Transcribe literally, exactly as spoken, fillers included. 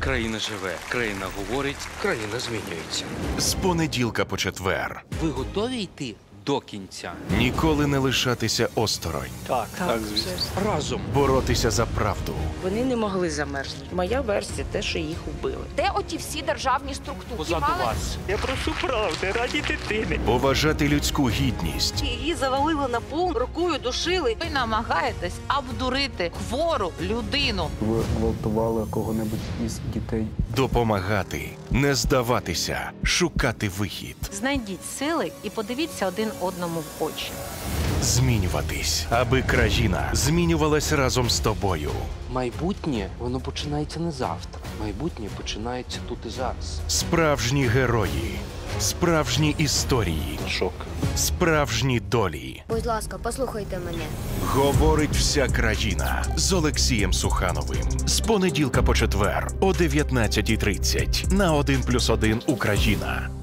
Країна живе, країна говорить, країна змінюється. З понеділка по четвер. Ви готові йти до кінця? Ніколи не лишатися осторонь. Так, так, звісно. Разом. Боротися за правду. Вони не могли замерзнути. Моя версія те, що їх вбили. Де оті всі державні структури? Позаду Мали- вас. Я прошу правди раді дитини. Поважати людську гідність. Її завалили на пол, рукою душили. Ви намагаєтесь обдурити хвору людину. Ви гвалтували кого-небудь із дітей. Допомагати. Не здаватися. Шукати вихід. Знайдіть сили і подивіться один одному в очі. Змінюватись, аби країна змінювалась разом з тобою. Майбутнє, воно починається не завтра. Майбутнє починається тут і зараз. Справжні герої. Справжні історії. Шок. Справжні долі. Будь ласка, послухайте мене. Говорить вся країна з Олексієм Сухановим. З понеділка по четвер о дев'ятнадцятій тридцять на один плюс один Україна.